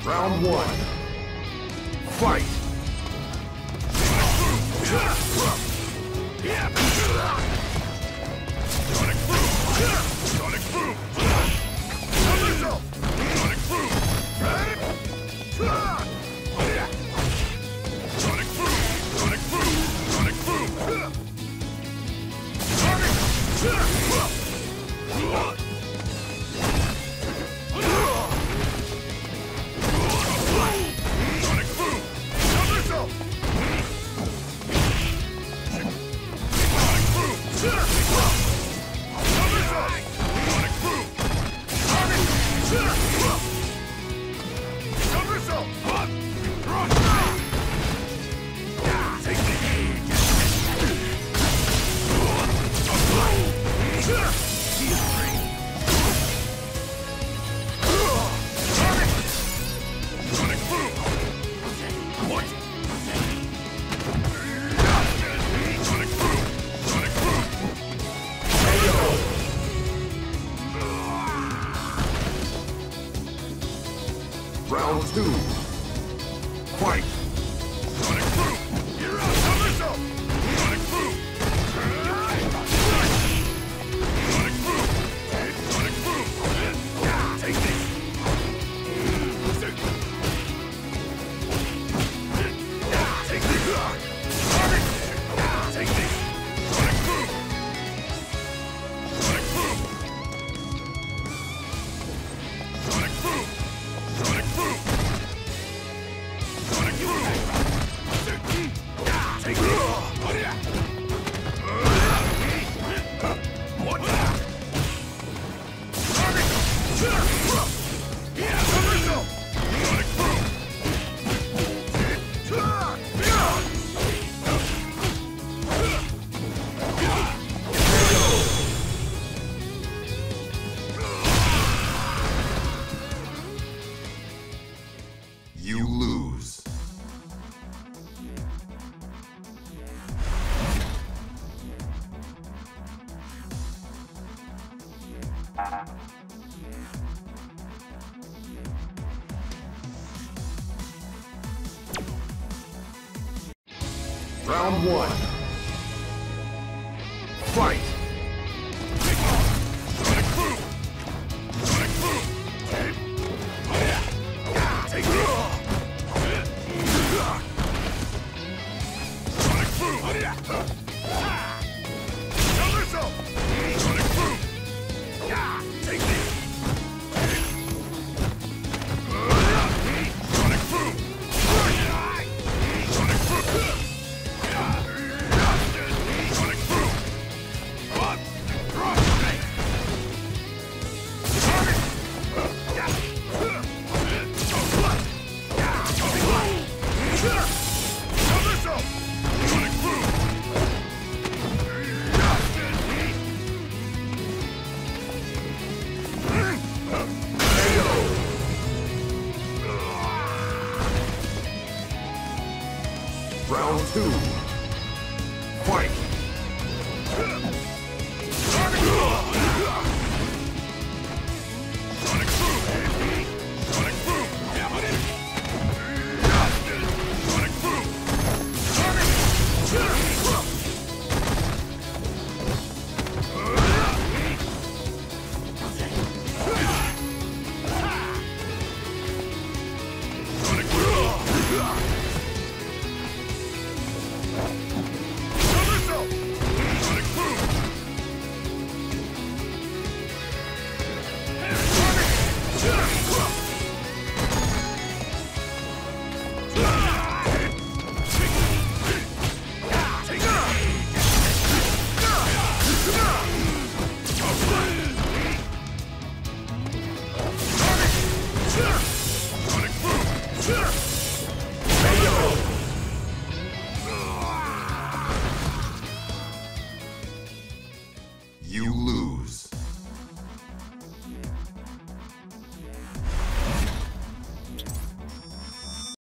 Round one. Fight! Sonic boom! Sonic boom! Round two. Fight! Sonic boom! You're out! Somersault! Sonic boom! Sonic boom! Sonic boom! Take this! Take this! Sonic! Take this! Sonic boom! Sonic boom! Sonic boom! Sonic boom! Sonic boom! Take it! What? Sonic! Yeah! Somersault! Sonic boom! You lose. Round one. Fight! Sonic boom! Sonic boom! Take it! Sonic boom! Somersault! Sonic boom! Take this! Sonic boom! Sonic boom! Sonic boom! What? Cross me! Sonic! Somersault! Sonic boom! Round two. Fight!